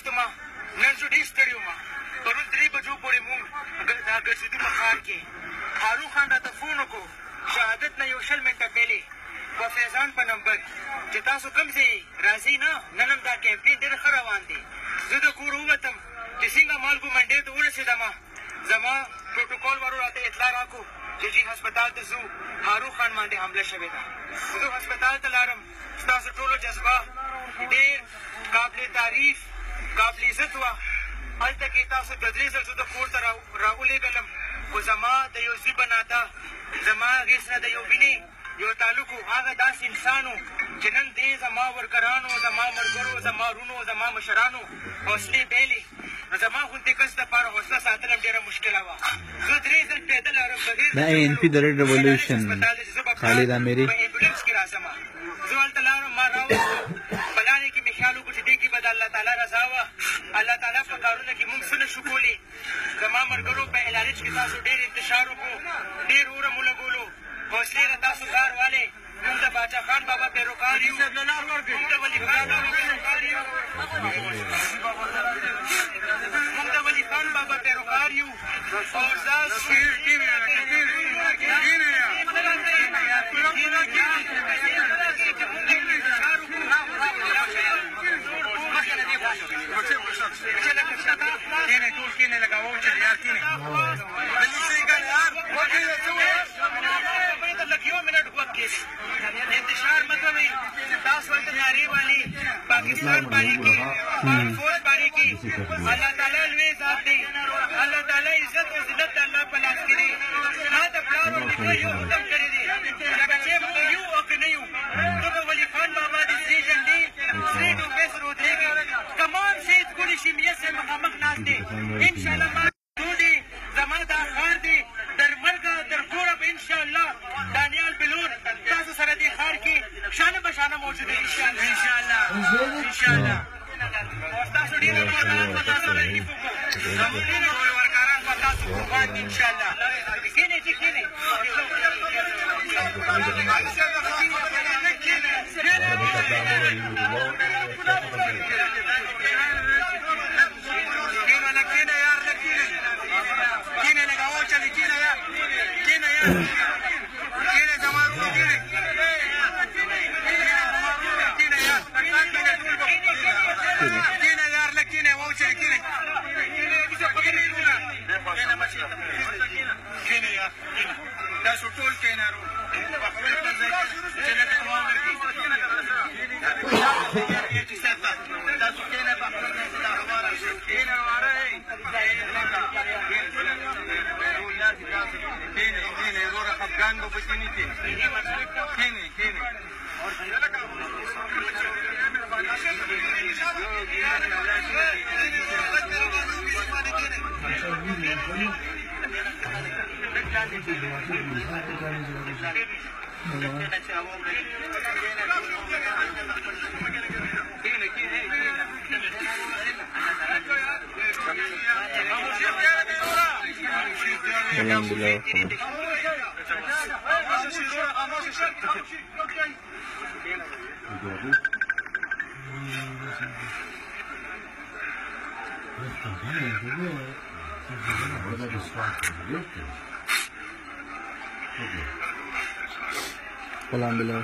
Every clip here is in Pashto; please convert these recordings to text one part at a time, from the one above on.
ناست ما نن شو ډېر ستړي وم پرون 3 بجو پورې مونږ دا ګرځېدو په ښار کې هارون خان راته فون وکړو شهادت نه یو 20 منټه پهلې په فیضان په نمبر چې تاسو کوم ځای راځئ نه نن هم دا کیمپین ډېر ښه روان دی زه د کور ووتم چې څنګه مالګو منډې ته ورسېدم زما پروټوکول وارو راته اطلاع راکړو چې جی هسپتال ته ځو هارون خان باندې حمله شوې ده زه هسپتال ته لاړم ستاسو ټولو جذبه ډېر قابل تعریف قابل عزت وه هلته کې تاسو 2-3 ځل زه د کور ته راولېږلم خو زما د یو زی بناته زما هغې سره د یو وینې یو تعلق و هغه داسې انسان و چې نن دې زما ورکرانو زما ملګرو زما رونو زما مشرانو حوصلې بېلې نو زما غوندې کس دپاره حوصله ساتل هم ډېره مشکله وه زه 3 ځل پیدل ارم بغیر د ANP د ریډ ریولوشن خالد اميري په ایمبولنس کې راځم زه هلته لاړم ما راوستو په لارې کې مې خیال وکړو چې دې کې به د الله تعالی رضا وه الله تعالی په کارونه کې مونږ څه نه شو کولی زما ملګرو په الارج کې تاسو ډېر انتشار وکړو ډېر اوره مو لګولو حوصلې را تاسو کار والې مونږ د باچا خان بابا پیروکار یو مونږ د ولي خان بابا پیروکار یو مونږ د ولي خان بابا پیروکار یو او انتشار مت کوئ تاسو ورته نارې والي پاکستان باندې کې فوج باندې کې الله تعالی لوی ذات دی الله تعالی عزت او ذلت د الله په لاس کې دی دا د پلار او نیکه یو حکم کړی دی چې موږ یو او که نه یو نو د ولي خان بابا د سرې جنډې سرې ډوبې سره ودرېږي تمام شهید ګلې شمیه سره مخامخ ناست دی انشاءالله ما دی زما دا ښار دی در مرګه در کوره به انشاءالله دانیال بلور تاسو سره دې ښار کې شانه به شانه موجود دی انشاءالله تاسو ډېر ورکاران په تاسو تکلیف وکړو زموږ ډېر ورکاران په تاسو قربان دي انشاءالله کښېنئ چې کښېنئ تاسو ټول کېنارو په خپل ځای کې چې لکه دوام ورکړي تاسو کېنه په خپل ځای کې دا هواره کېنه واره کېنه وروره خفګان به پکې نه کېنه کېنه Hola, Ambilo.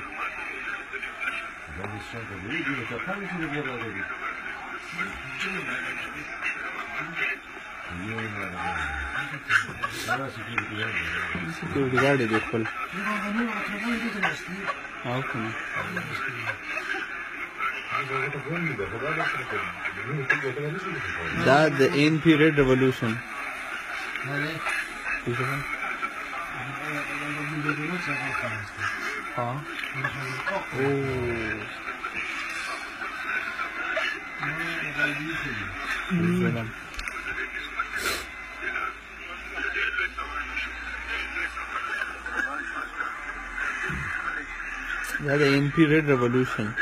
Security guard is full. Okay. That the ANP Red Revolution. हाँ Yeah, the ANP Red Revolution.